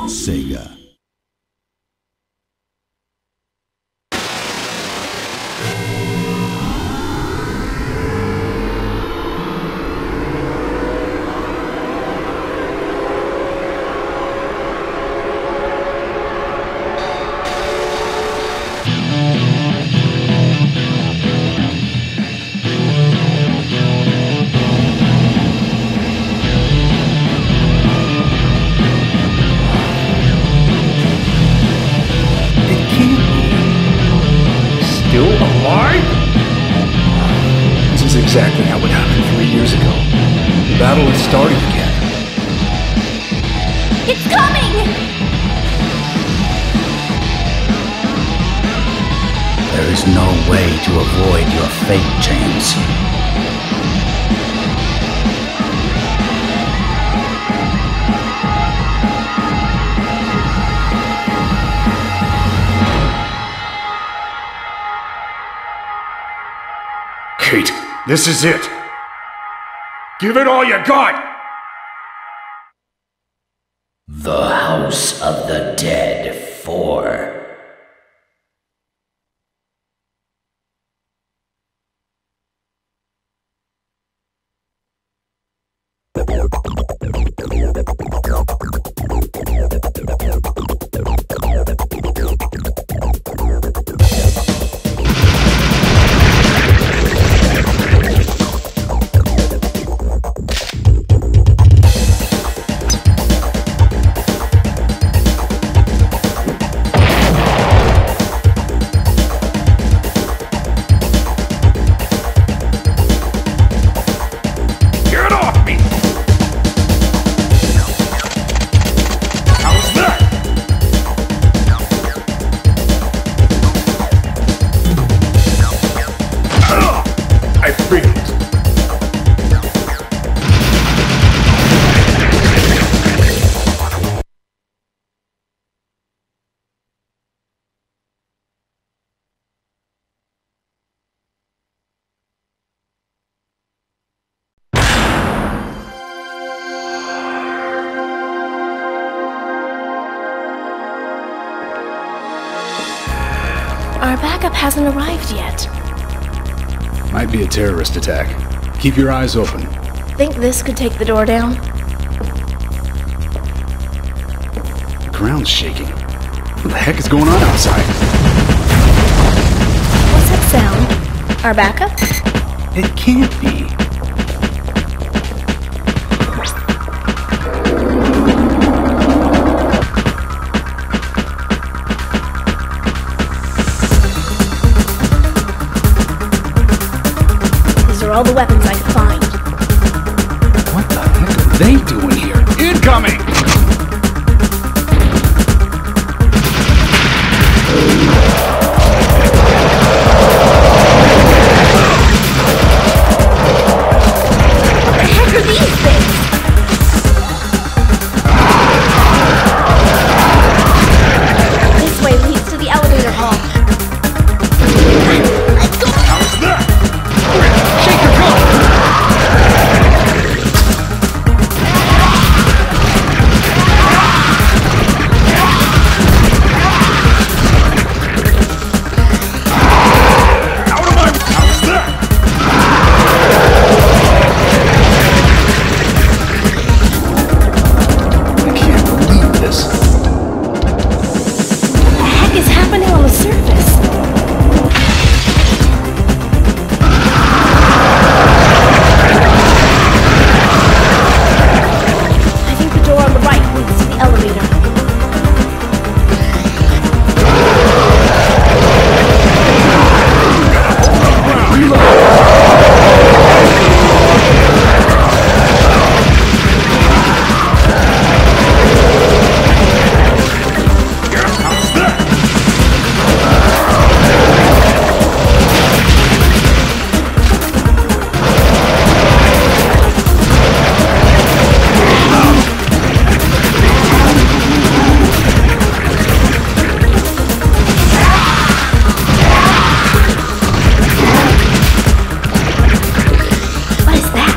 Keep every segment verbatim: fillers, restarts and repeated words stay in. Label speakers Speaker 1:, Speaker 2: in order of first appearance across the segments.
Speaker 1: Sega.
Speaker 2: Exactly how it happened three years ago. The battle has started again.
Speaker 3: It's coming!
Speaker 4: There is no way to avoid your fate, James.
Speaker 2: Kate, this is it. Give it all you got!
Speaker 4: The House of the Dead four.
Speaker 3: Our backup hasn't arrived yet.
Speaker 2: Might be a terrorist attack. Keep your eyes open.
Speaker 3: Think this could take the door down?
Speaker 2: The ground's shaking. What the heck is going on outside?
Speaker 3: What's that sound? Our backup?
Speaker 2: It can't be.
Speaker 3: All the weapons I could find.
Speaker 2: What the heck are they doing here? Incoming!
Speaker 3: What the heck are these things? This way leads to the elevator hall. Let's go!
Speaker 2: How's that? Shake your gun!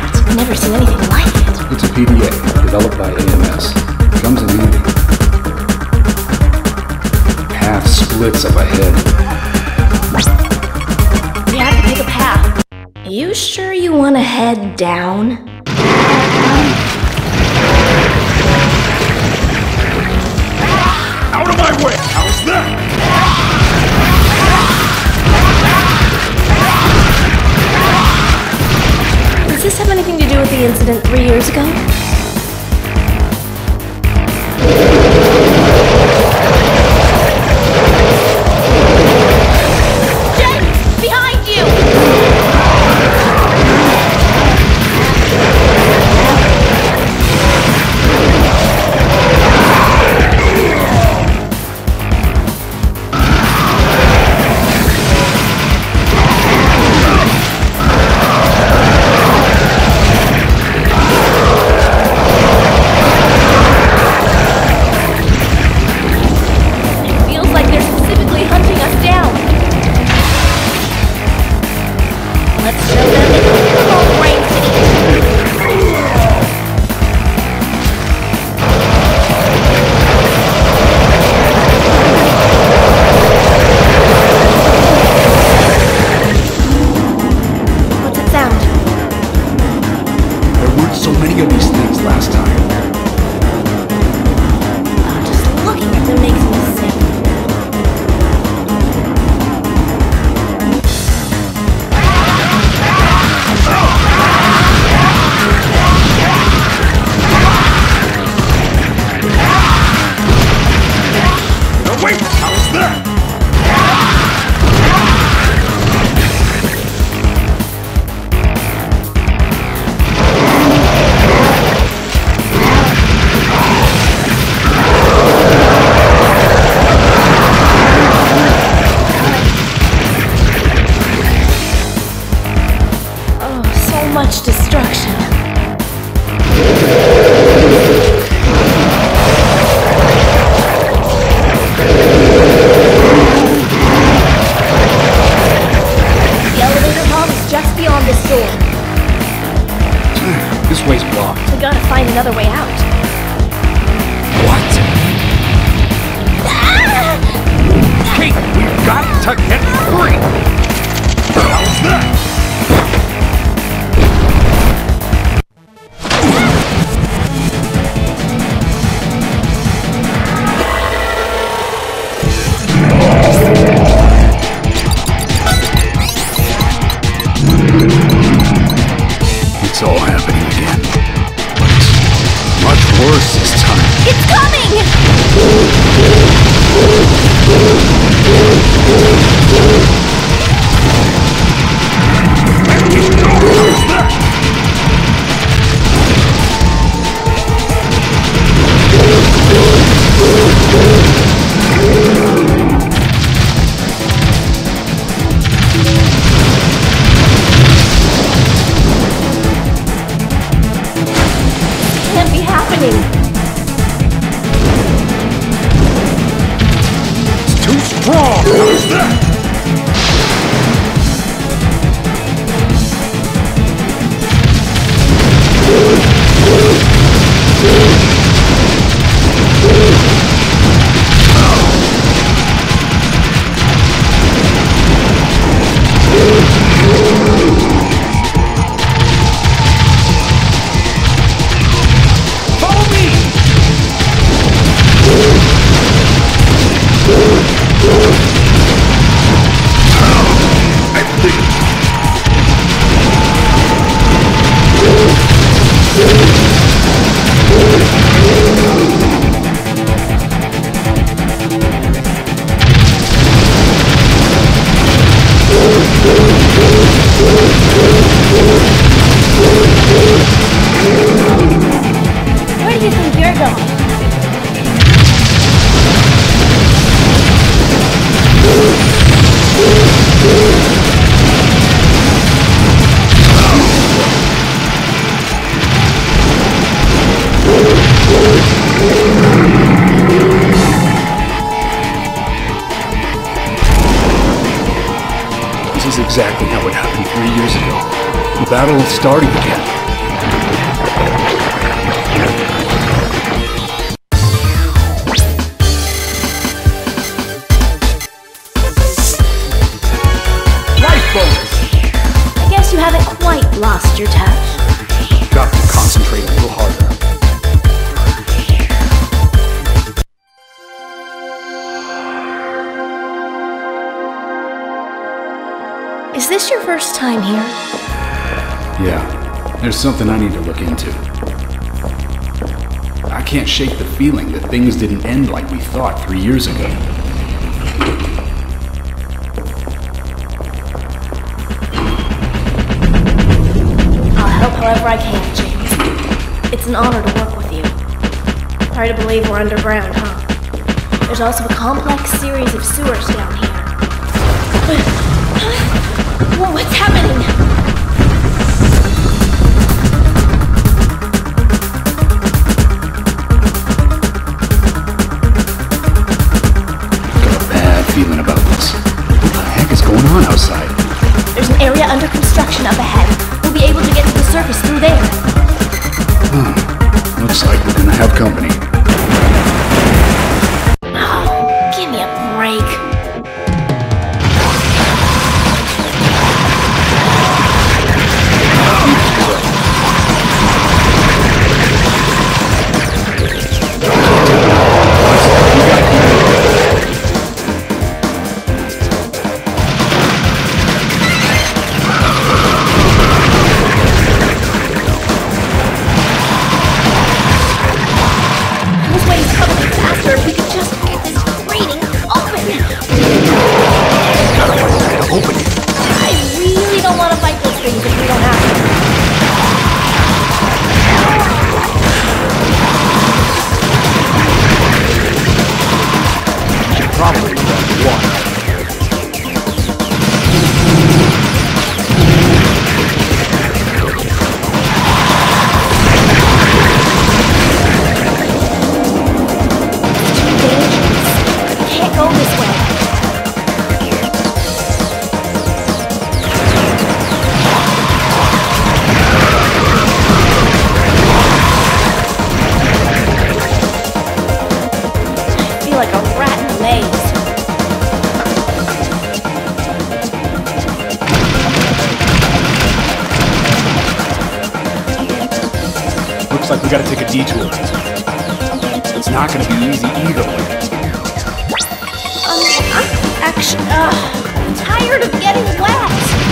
Speaker 2: P D A, developed by A M S. Comes in handy. slits up ahead.
Speaker 3: We have to pick a path. You sure you want to head down?
Speaker 2: Out of my way! How's that?
Speaker 3: Does this have anything to do with the incident three years ago? Jen! Behind you!
Speaker 2: This is exactly how it happened three years ago. The battle is starting again.
Speaker 3: time here.
Speaker 2: Yeah, there's something I need to look into. I can't shake the feeling that things didn't end like we thought three years ago.
Speaker 3: I'll help however I can, James. It's an honor to work with you. Hard to believe we're underground, huh? There's also a complex series of sewers down here. Whoa, what's happening?
Speaker 2: Got a bad feeling about this. What the heck is going on outside?
Speaker 3: There's an area under construction up ahead. We'll be able to get to the surface through there.
Speaker 2: Huh. Looks like we're gonna have company.
Speaker 3: Oh, give me a break. This way is probably faster if we could just get this grating open.
Speaker 2: Gotta find a way to open it.
Speaker 3: I really don't want to fight those things if we don't have to.
Speaker 2: Should probably grab the water.
Speaker 3: Can't go this way. I feel like a rat in a maze.
Speaker 2: Looks like we gotta take a detour. It's not gonna be easy either way.
Speaker 3: Um, I'm actually, uh, I'm tired of getting wet.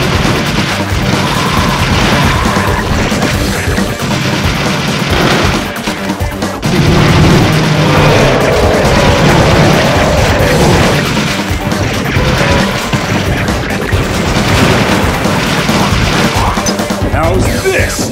Speaker 2: How's this?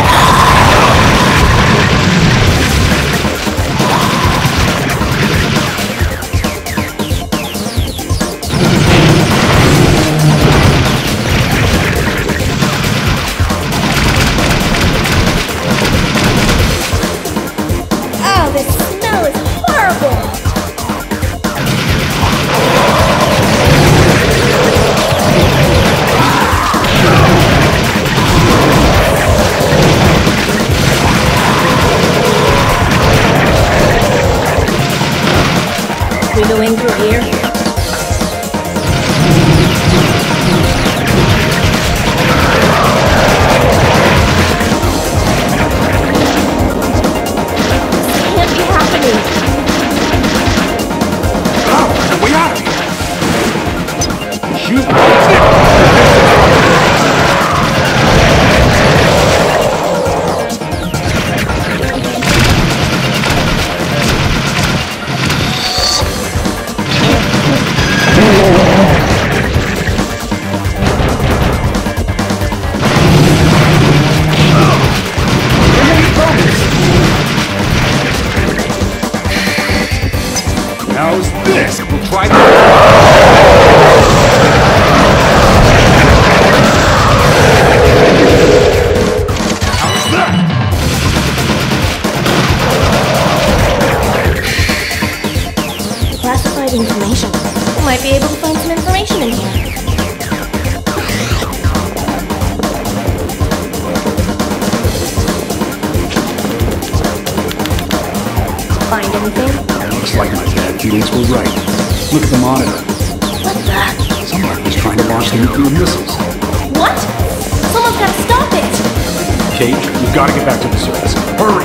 Speaker 3: Oh, this smell is horrible. We go in through here. Can't be happening.
Speaker 2: Oh, the way out of here! Shoot! How's this? We'll try How's that?
Speaker 3: Classified information. We might be able to find some information in here. Find anything?
Speaker 2: Looks like my bad feelings were right. Look at the monitor.
Speaker 3: What the?
Speaker 2: Somebody's trying to launch the nuclear missiles.
Speaker 3: What? Someone's gotta stop it!
Speaker 2: Kate, we've got to get back to the surface. Hurry!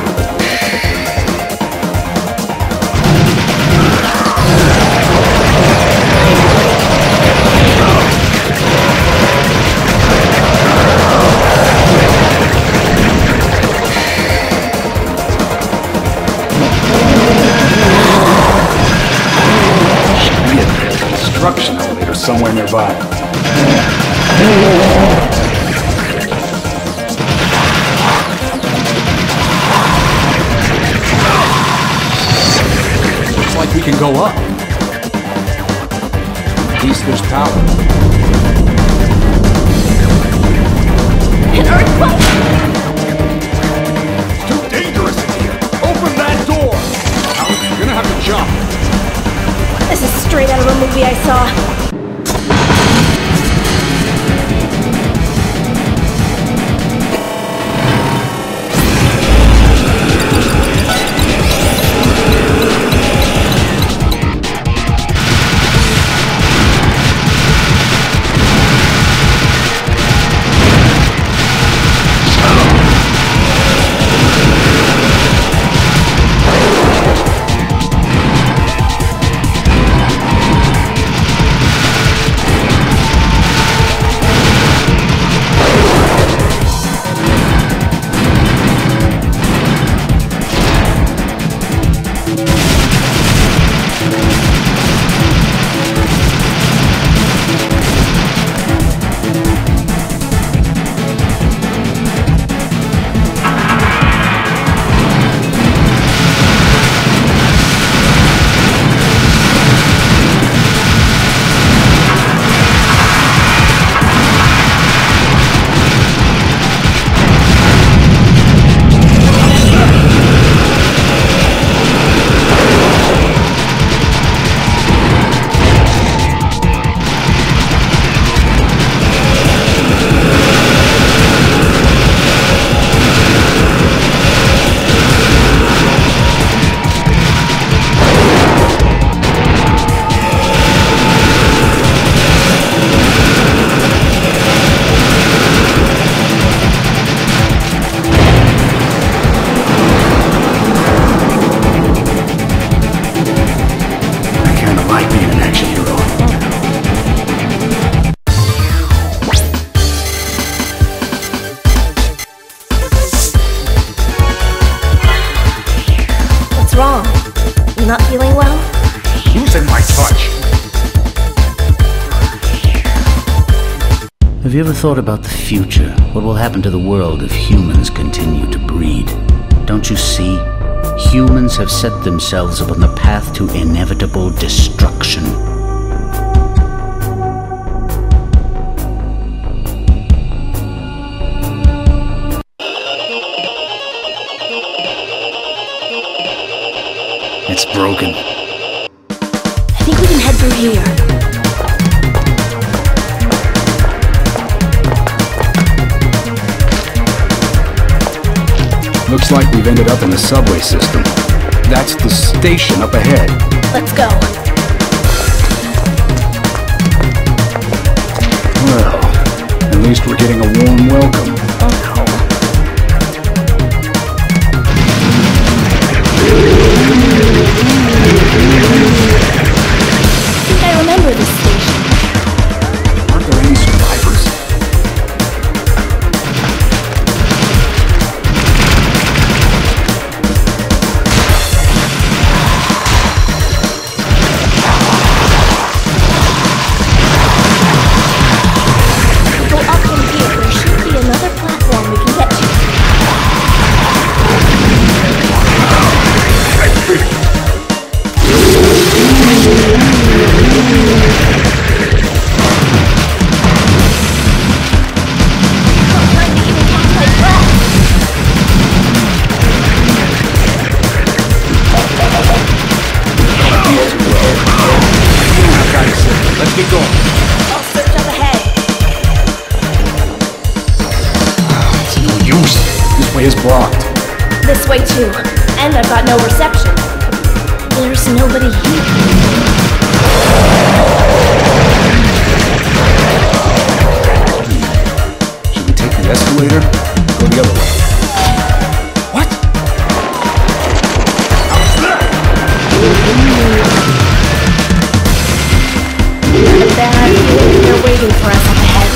Speaker 2: somewhere nearby. Looks like we can go up. At least there's power.
Speaker 3: An earthquake!
Speaker 2: It's too dangerous in here. Open that door. You're gonna have to jump.
Speaker 3: This is straight out of a movie I saw. Wrong? You not feeling well?
Speaker 2: Losing my touch.
Speaker 4: Have you ever thought about the future? What will happen to the world if humans continue to breed? Don't you see? Humans have set themselves upon the path to inevitable destruction. It's broken.
Speaker 3: I think we can head through here.
Speaker 2: Looks like we've ended up in the subway system. That's the station up ahead.
Speaker 3: Let's go.
Speaker 2: Well, at least we're getting a warm welcome.
Speaker 3: I think I remember this station.
Speaker 2: Aren't there any survivors?
Speaker 3: Go up from here. There should be another platform we can get to.
Speaker 2: Let's get going.
Speaker 3: I'll search up ahead.
Speaker 2: It's no use. This way is blocked.
Speaker 3: This way too. And I've got no reception. There's nobody here.
Speaker 2: Should we take the escalator? Go the other way. What?
Speaker 3: A bad feeling they're waiting for us up ahead.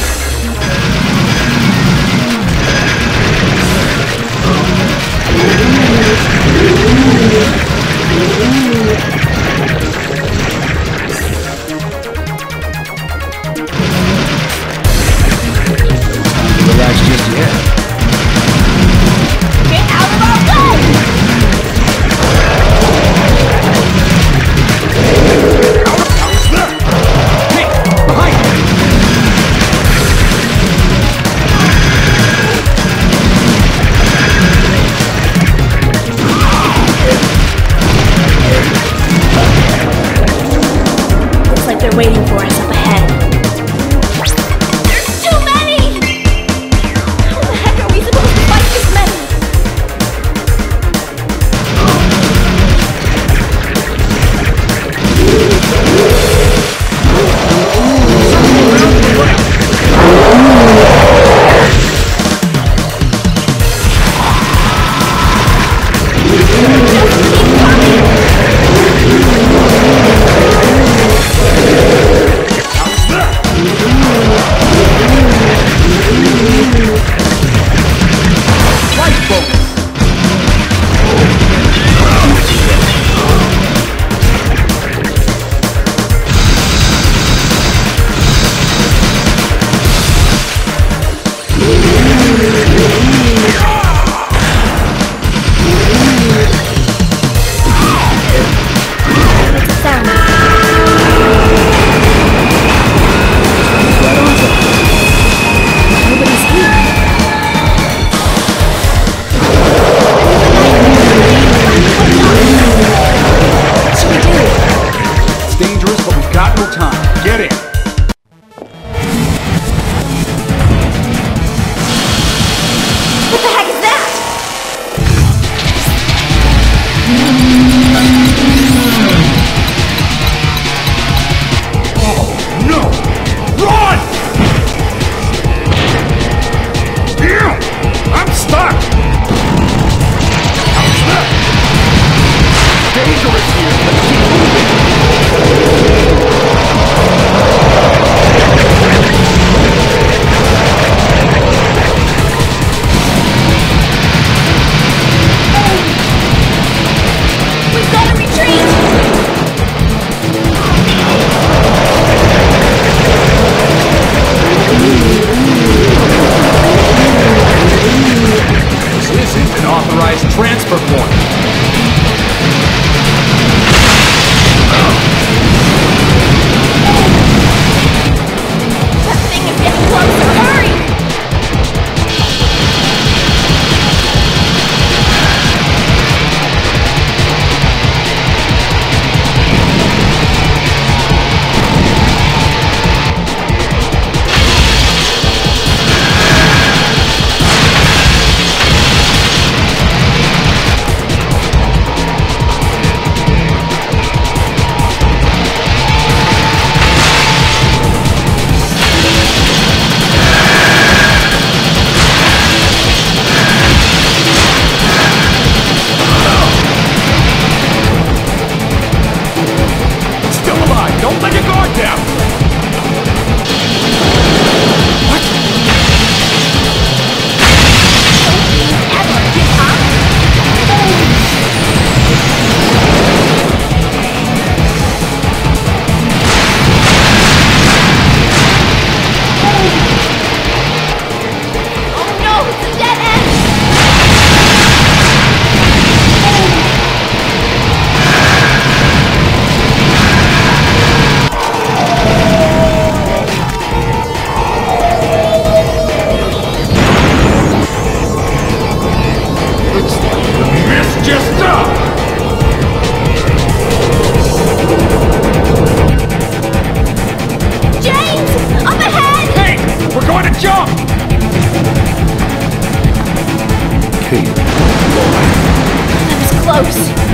Speaker 3: close.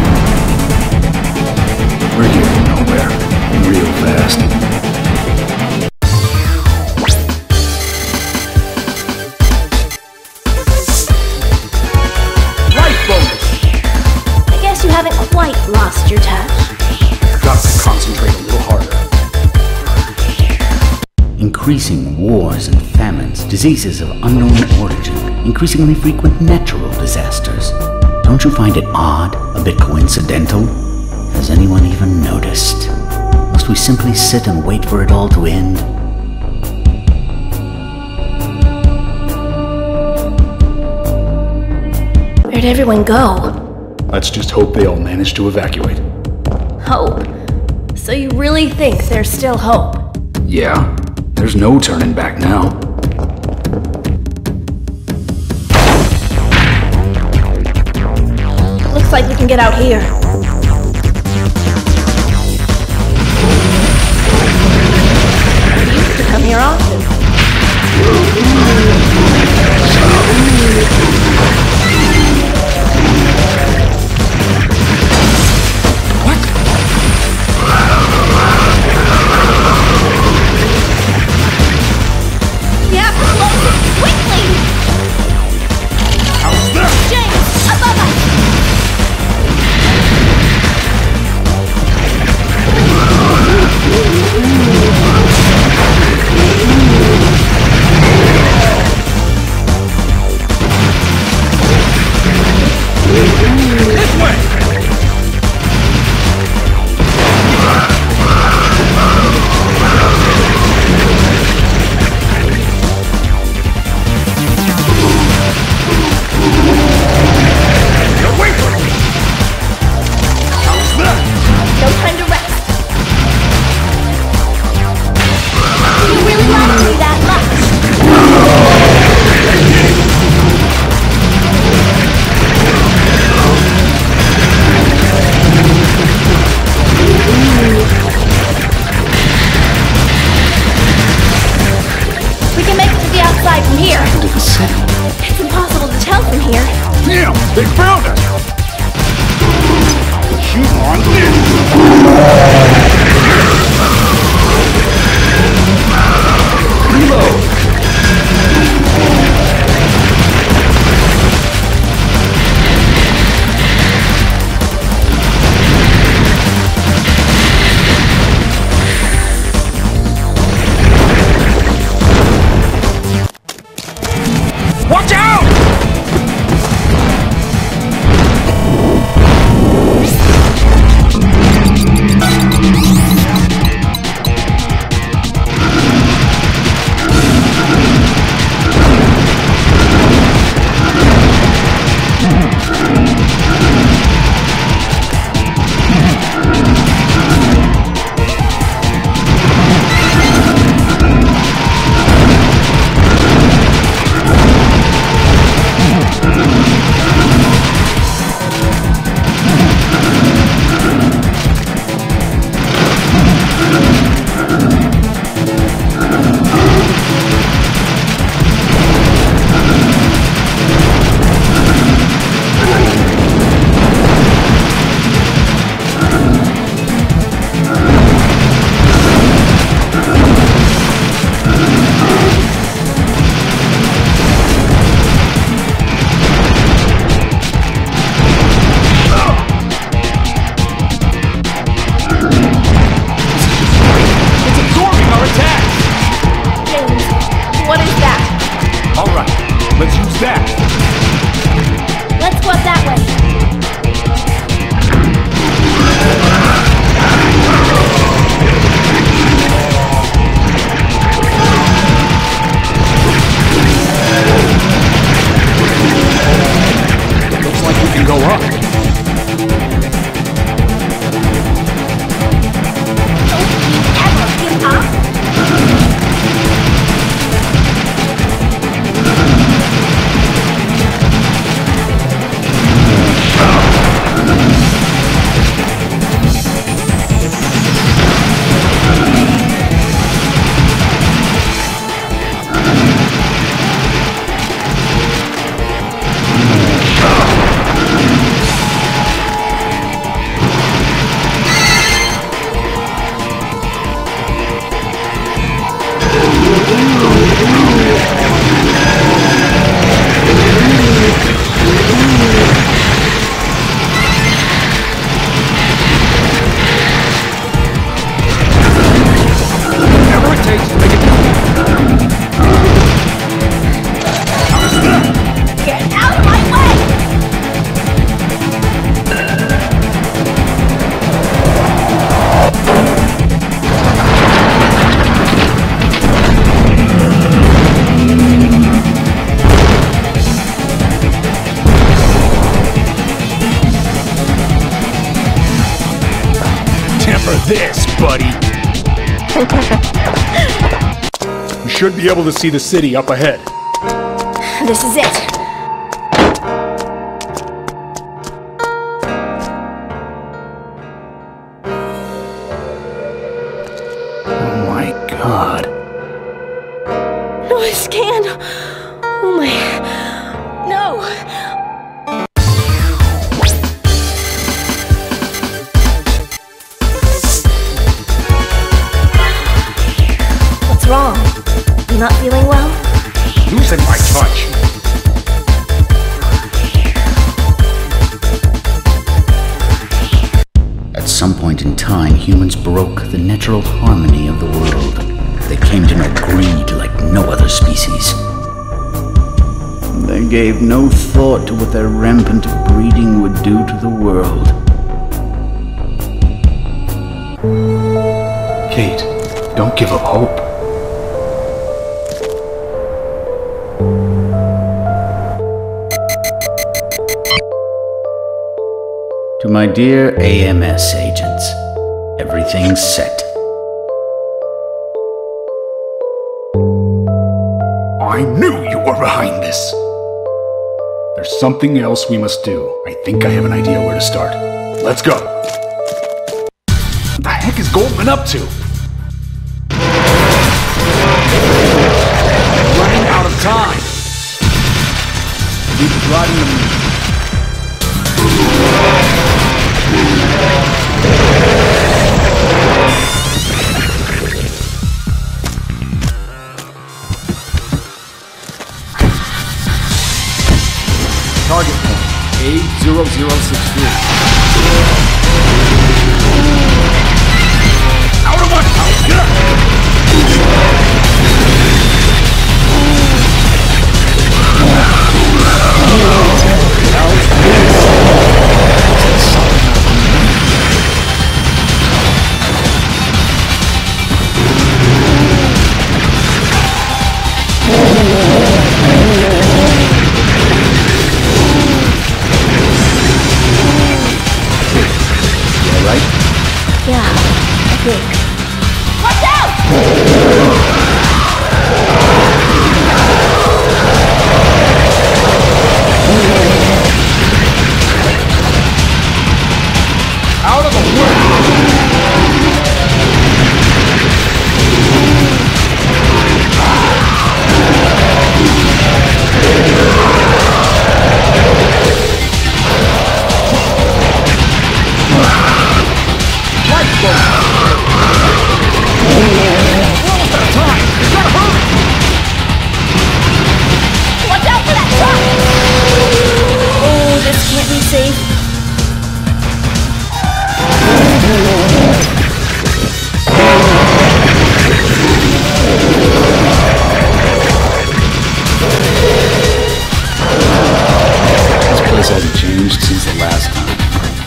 Speaker 2: We're getting nowhere. Real fast. Life bonus!
Speaker 3: I guess you haven't quite lost your touch.
Speaker 2: Got to concentrate a little harder.
Speaker 4: Increasing wars and famines, diseases of unknown origin, increasingly frequent natural disasters. Don't you find it odd, a bit coincidental? Has anyone even noticed? Must we simply sit and wait for it all to end?
Speaker 3: Where'd everyone go?
Speaker 2: Let's just hope they all manage to evacuate.
Speaker 3: Hope? So you really think there's still hope?
Speaker 2: Yeah, there's no turning back now.
Speaker 3: Looks like we can get out here. We used to come here often.
Speaker 2: They found us! Shoot on this! Reload! Watch out! this, buddy. You should be able to see the city up ahead.
Speaker 3: This is it.
Speaker 2: Oh my God.
Speaker 3: Noise can. Oh my. No. What's wrong? You not feeling well?
Speaker 2: Losing my touch.
Speaker 4: At some point in time, humans broke the natural harmony of the world. They came to know greed like no other species. They gave no thought to what their rampant breeding would do to the world.
Speaker 2: Kate, don't give up hope.
Speaker 4: To my dear A M S agents, everything's set.
Speaker 2: I knew you were behind this. There's something else we must do. I think I have an idea where to start. Let's go. What the heck is Goldman up to? Running out of time. We've been riding them. Target point, A zero zero six three. Out of my house! Get up!
Speaker 3: Yeah, I think. Watch out!
Speaker 2: Out of the
Speaker 3: Watch out for that truck! Oh, this can't be safe.
Speaker 4: This place hasn't changed since the last time.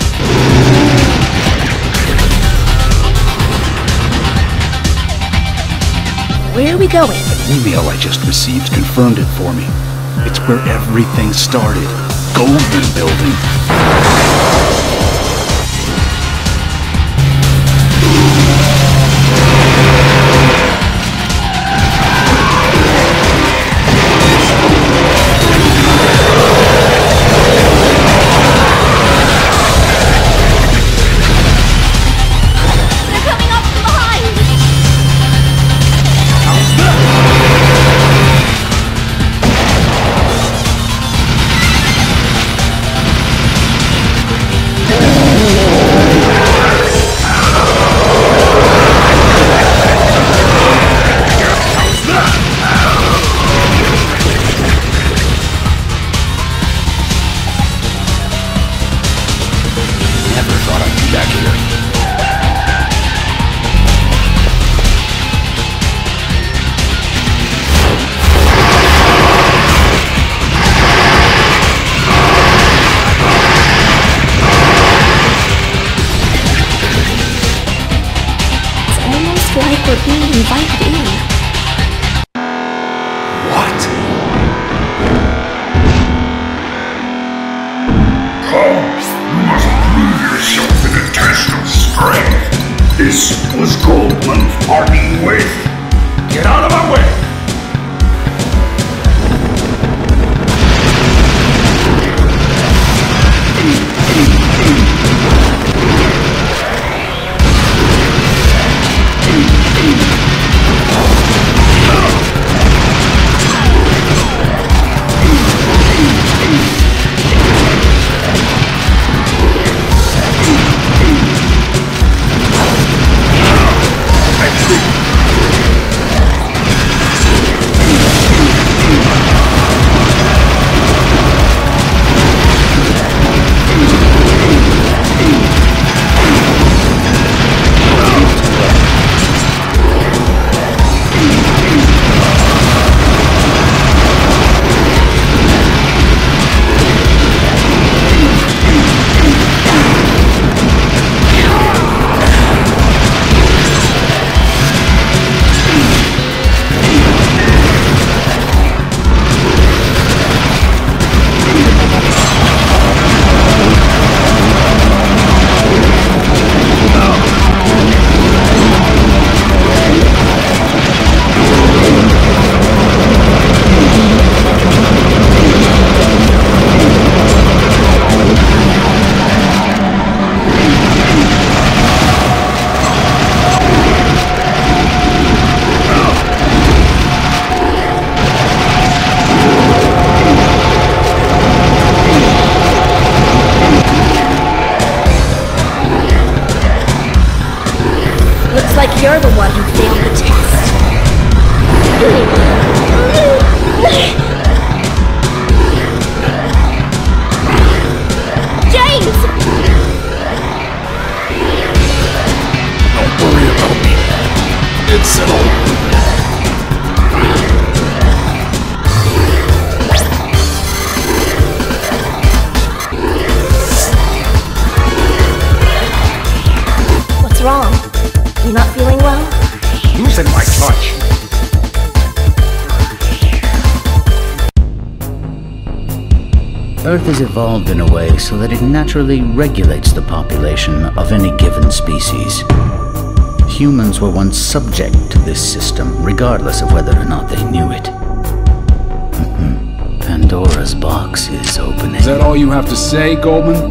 Speaker 3: Where are we going?
Speaker 2: The email I just received confirmed it for me. It's where everything started. Goldman Building.
Speaker 3: They're coming up from behind!
Speaker 2: This was Goldman parting with. Get out of my way!
Speaker 3: You're the one who failed the test. James!
Speaker 2: Don't worry about me. It's settled.
Speaker 3: What's wrong? You not feeling well?
Speaker 2: Loosen my touch.
Speaker 4: Earth has evolved in a way so that it naturally regulates the population of any given species. Humans were once subject to this system, regardless of whether or not they knew it. Mm-hmm. Pandora's box is opening.
Speaker 2: Is that all you have to say, Goldman?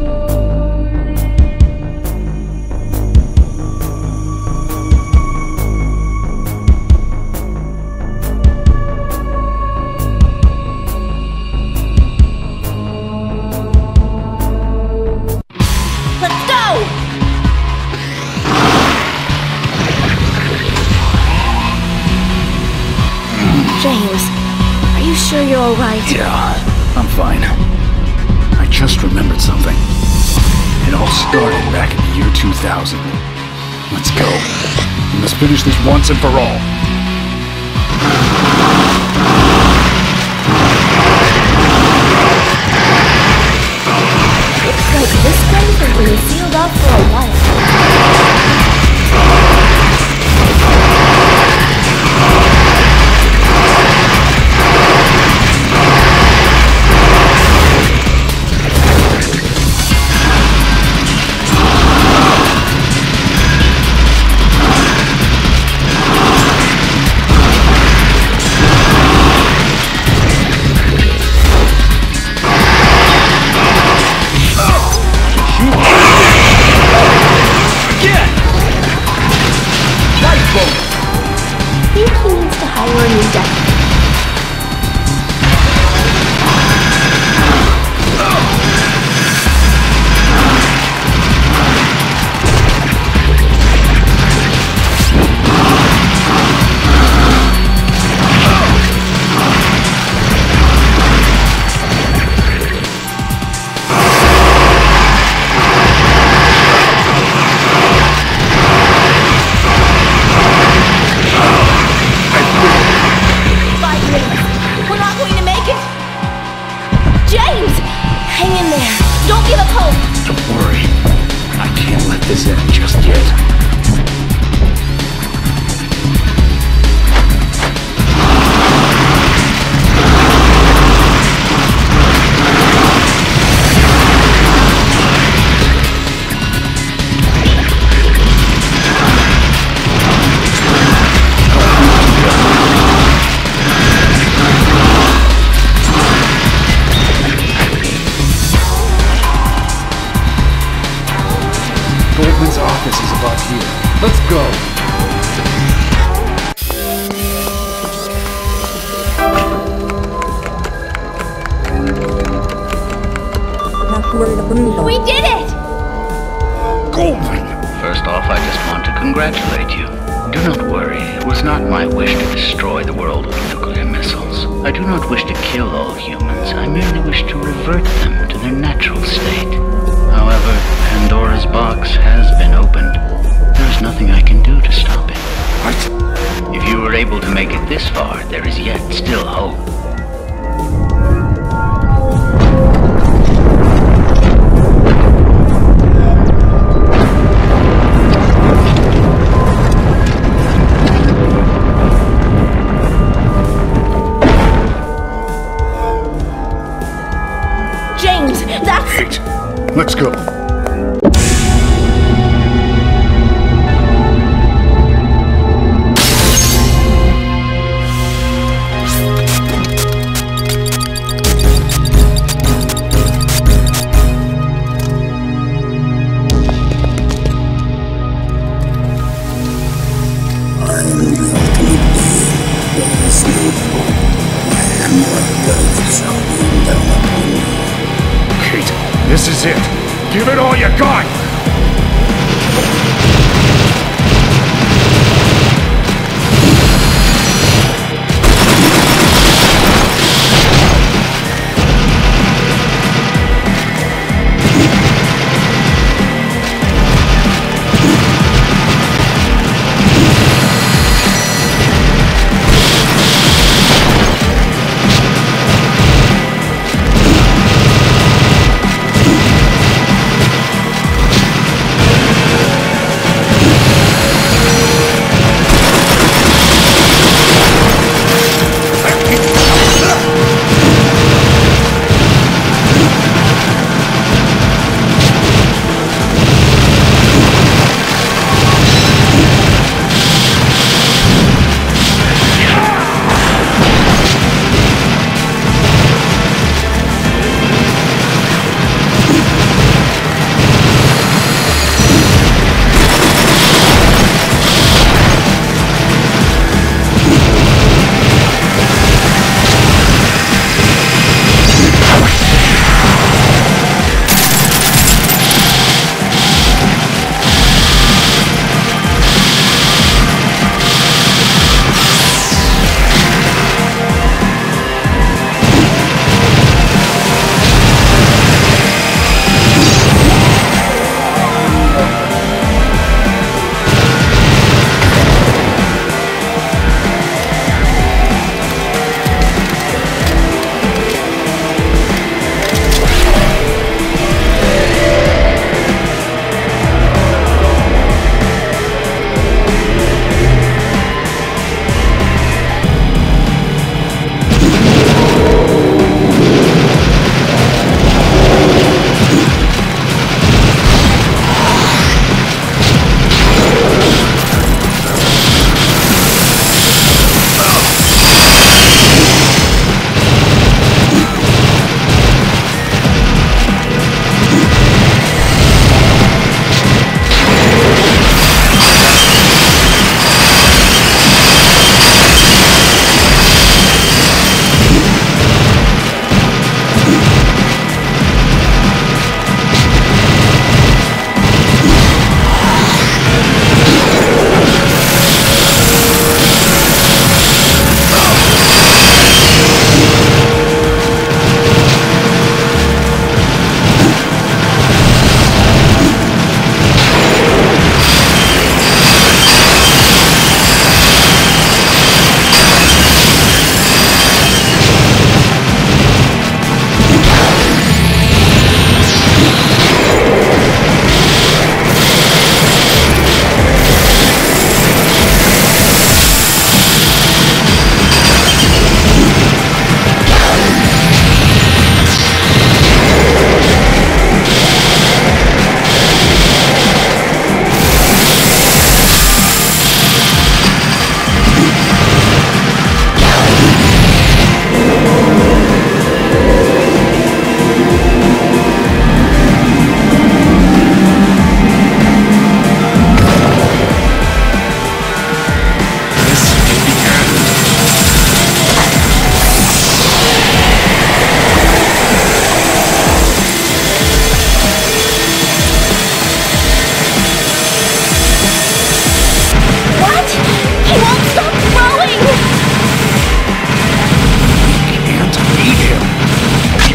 Speaker 3: James, are you sure you're alright?
Speaker 2: Yeah, I'm fine. I just remembered something. It all started back in the year two thousand. Let's go. We must finish this once and for all.
Speaker 3: Looks like this place has been sealed off for a while.
Speaker 2: this end just yet.
Speaker 3: We did it!
Speaker 2: Goldman!
Speaker 4: First off, I just want to congratulate you. Do not worry, it was not my wish to destroy the world with nuclear missiles. I do not wish to kill all humans, I merely wish to revert them to their natural state. However, Pandora's box has been opened. There is nothing I can do to stop it.
Speaker 2: What?
Speaker 4: If you were able to make it this far, there is yet still hope.
Speaker 3: James, that's...
Speaker 2: Kate, let's go. Kate, this is it. Give it all you got!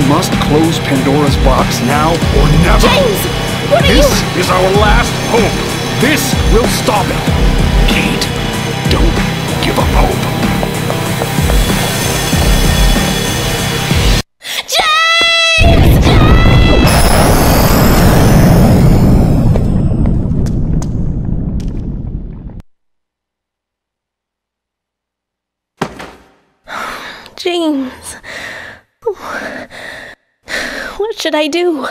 Speaker 2: must close Pandora's box now or never.
Speaker 3: James! What are
Speaker 2: This
Speaker 3: you...
Speaker 2: is our last hope. This will stop it. Kate, don't give up hope.
Speaker 3: James. What should I do?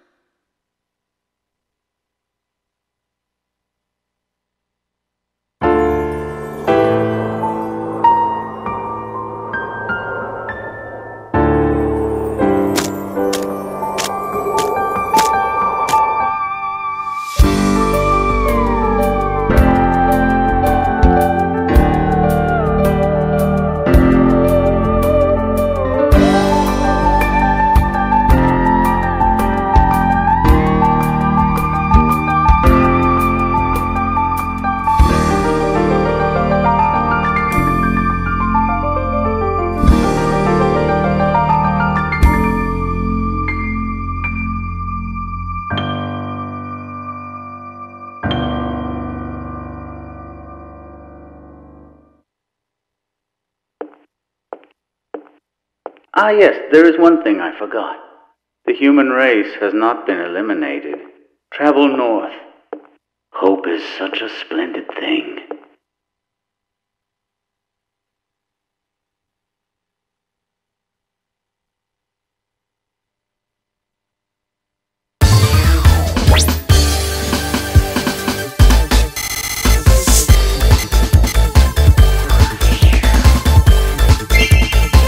Speaker 4: Ah yes, there is one thing I forgot. The human race has not been eliminated. Travel north. Hope is such a splendid thing.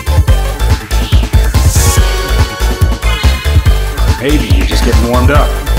Speaker 2: Maybe you're just getting warmed up.